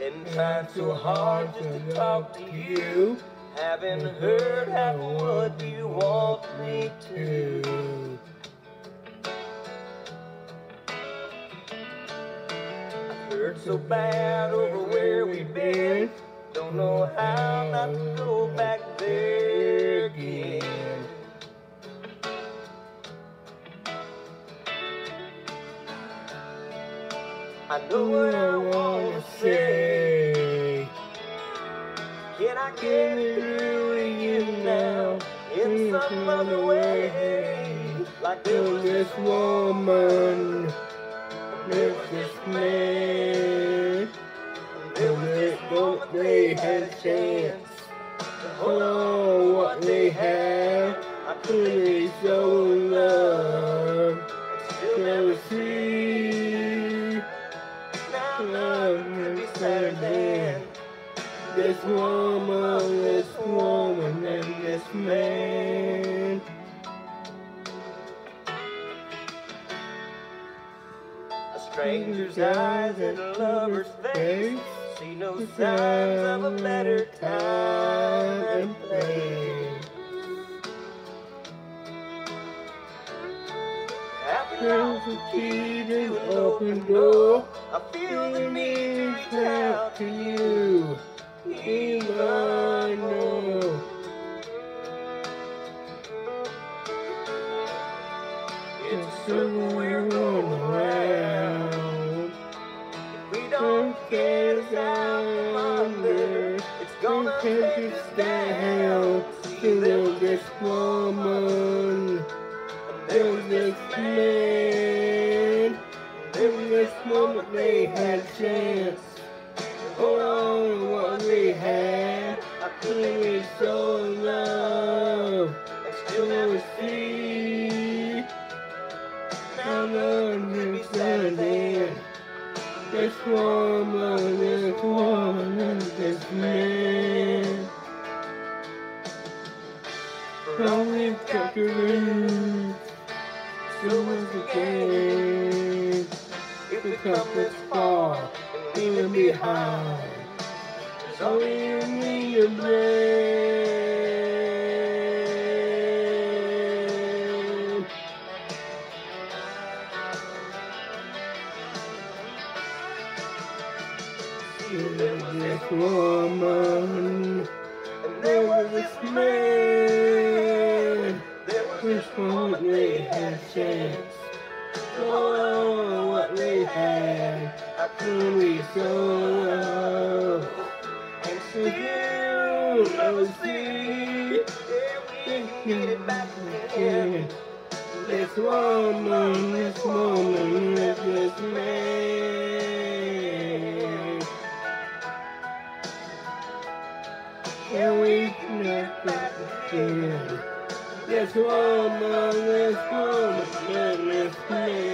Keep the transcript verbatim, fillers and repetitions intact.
Been trying so hard just to talk to you. Haven't heard half of what you want me to. I've heard so bad over where we've been. Don't know how not to go back there again. I know what I wanna say. Can I get it through to you now in some other way? Like there was this woman, there's this man, there was this moment they had a chance to hold on what they had. I couldn't show love, still never see. Now love could be sadder than this woman, this woman, and this man. A stranger's eyes and a lover's face, see no signs of a better time and place. There's a key to an open door. I feel the need to reach out to you. Even I know it's a circle we're going around. If we don't get us out from under, it's gonna take us down. See, there was this woman, there was this man, there was this moment they had a chance. Hold on to what we had. I couldn't be so in love and still never see. Now love is better than this woman, this woman, and this man. For all we've got to lose, so much to gain. If we come this far, leaving behind, it's only you need to blame. There was this woman, and there was this man. There was this moment they had a chance. Oh, what we had, I couldn't be so love. And so you never see, yeah, we can get it back again. This woman, this woman, this man. Yeah, we can get back again. This woman, this woman, this man.